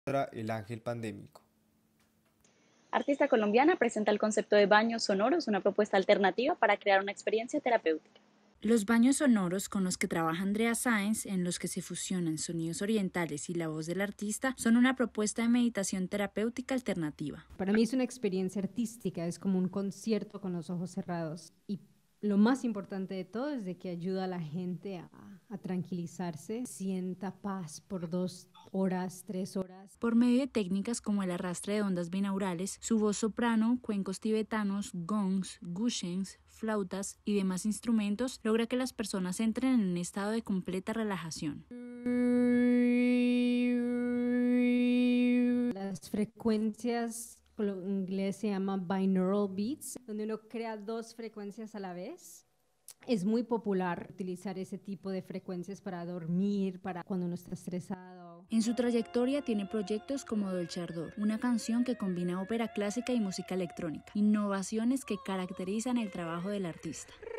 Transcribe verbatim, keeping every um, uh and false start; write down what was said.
Contra el ángel pandémico. Artista colombiana presenta el concepto de baños sonoros, una propuesta alternativa para crear una experiencia terapéutica. Los baños sonoros con los que trabaja Andrea Sáenz, en los que se fusionan sonidos orientales y la voz del artista, son una propuesta de meditación terapéutica alternativa. Para mí es una experiencia artística, es como un concierto con los ojos cerrados. Y lo más importante de todo es de que ayuda a la gente a, a tranquilizarse, sienta paz por dos horas, tres horas. Por medio de técnicas como el arrastre de ondas binaurales, su voz soprano, cuencos tibetanos, gongs, gushens, flautas y demás instrumentos logra que las personas entren en un estado de completa relajación. Las frecuencias, en inglés se llama binaural beats, donde uno crea dos frecuencias a la vez. Es muy popular utilizar ese tipo de frecuencias para dormir, para cuando uno está estresado. En su trayectoria tiene proyectos como Dolce Ardor, una canción que combina ópera clásica y música electrónica, innovaciones que caracterizan el trabajo del artista.